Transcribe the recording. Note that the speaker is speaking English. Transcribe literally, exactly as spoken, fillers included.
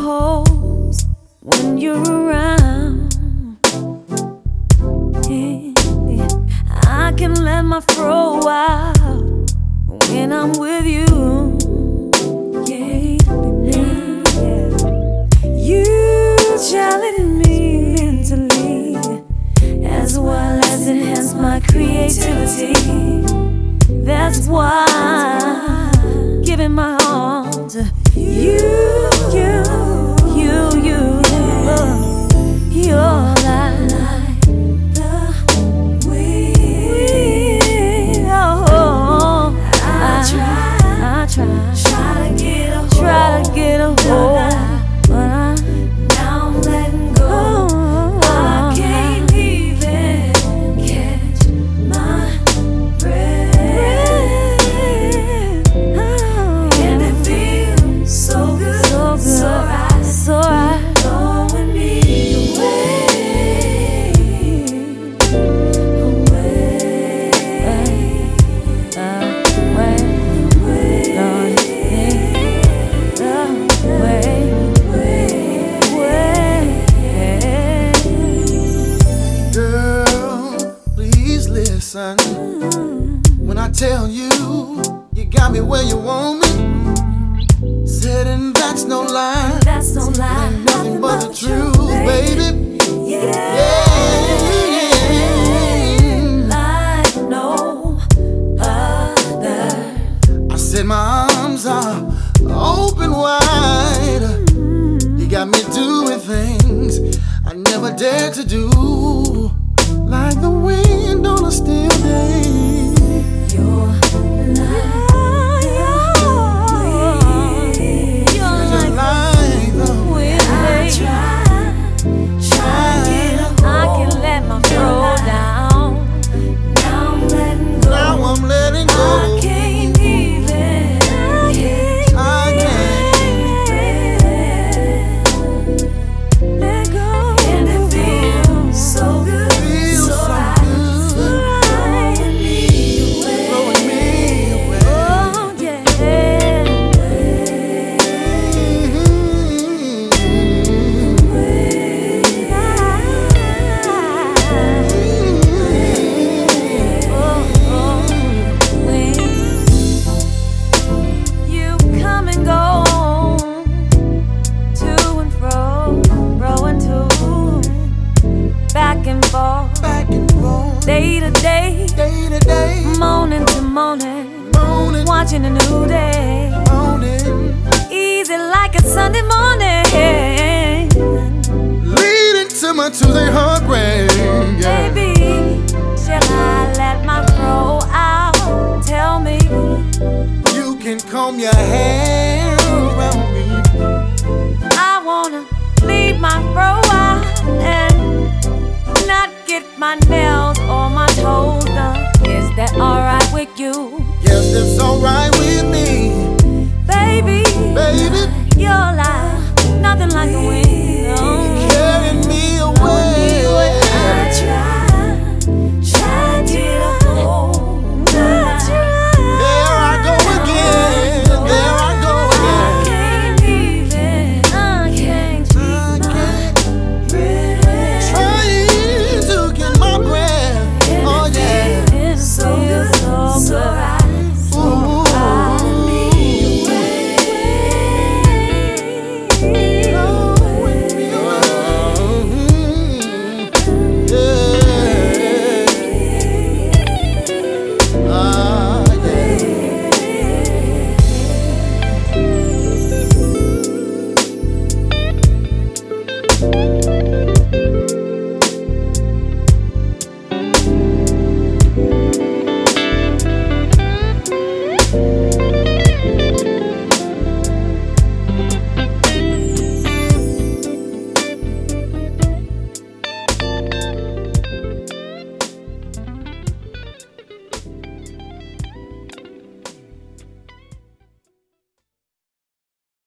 pose when you're around. Yeah, yeah. I can let my fro out when I'm with you. Yeah, yeah. You challenge me mentally, as well as enhance my creativity. That's why giving my all to you, you, you, you, you're like the wind. Oh, I try, I try, try to get a hold, try to get a hold. Now I'm letting go. I can't even catch my breath. And it feels so good, so good, so right, so right. Blowing me away, away, away, away, Lord, away, away. Girl, please listen. When I tell you, you got me where you want me. Said and that's no lie. That's no lie. Ain't nothing but the truth, baby. Yeah. Yeah. Like no other. I said my arms are open wide. You got me doing things I never dared to do, like the wind on a still day. You're like, you're like the wind. I try, try to get a hold. I can let my fro down. Now I'm letting go. Now I'm letting go. I can't even. I can't let go. And it feels so good, Feels so so right, good. so right. Blowing me away. Blowing me away. Oh yeah. You come and go, to and fro, fro and to, back and forth, Back and forth, day to day, day to day, morning to morning, morning, watching a new day, morning, easy like a Sunday morning. leading to my Tuesday heartbreak. Yeah. Baby, shall I let my fro out? Tell me. You can comb your hair